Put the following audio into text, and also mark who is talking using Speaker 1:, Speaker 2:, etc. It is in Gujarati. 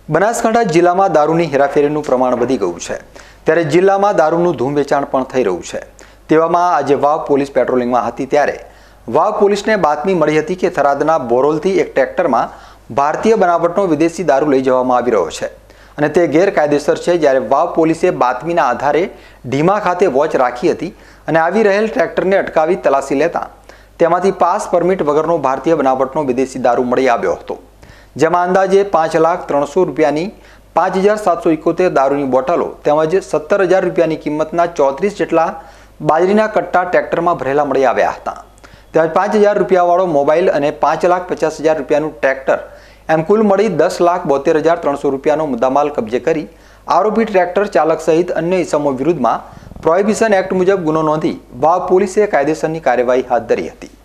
Speaker 1: બનાસકાંઠા જિલ્લામાં દારૂની હેરાફેરીનું પ્રમાણ વધી ગયું છે, ત્યારે જિલ્લામાં દારૂનું ધૂમ વેચાણ પણ થઈ રહ્યું છે। તેવામાં આજે વાવ પોલીસ પેટ્રોલિંગમાં હતી ત્યારે વાવ પોલીસને બાતમી મળી હતી કે થરાદના બોરોલથી એક ટ્રેક્ટરમાં ભારતીય બનાવટનો વિદેશી દારૂ લઈ જવામાં આવી રહ્યો છે અને તે ગેરકાયદેસર છે। જ્યારે વાવ પોલીસે બાતમીના આધારે ઢીમા ખાતે વોચ રાખી હતી અને આવી રહેલ ટ્રેક્ટરને અટકાવી તલાશી લેતા તેમાંથી પાસ પરમિટ વગરનો ભારતીય બનાવટનો વિદેશી દારૂ મળી આવ્યો હતો, જેમાં અંદાજે 5,03,00,000 રૂપિયાની 5,771 દારૂની બોટલો તેમજ 17,000 રૂપિયાની કિંમતના 34 જેટલા બાજરીના કટ્ટા ટ્રેક્ટરમાં ભરેલા મળી આવ્યા હતા। તેમજ 5,000 રૂપિયાવાળો મોબાઈલ અને 5,50,000 રૂપિયાનું ટ્રેક્ટર એમ કુલ મળી 10,72,300 રૂપિયાનો મુદ્દામાલ કબજે કરી આરોપી ટ્રેક્ટર ચાલક સહિત અન્ય ઇસમો વિરુદ્ધમાં પ્રોહિબિશન એક્ટ મુજબ ગુનો નોંધી વાવ પોલીસે કાયદેસરની કાર્યવાહી હાથ ધરી હતી।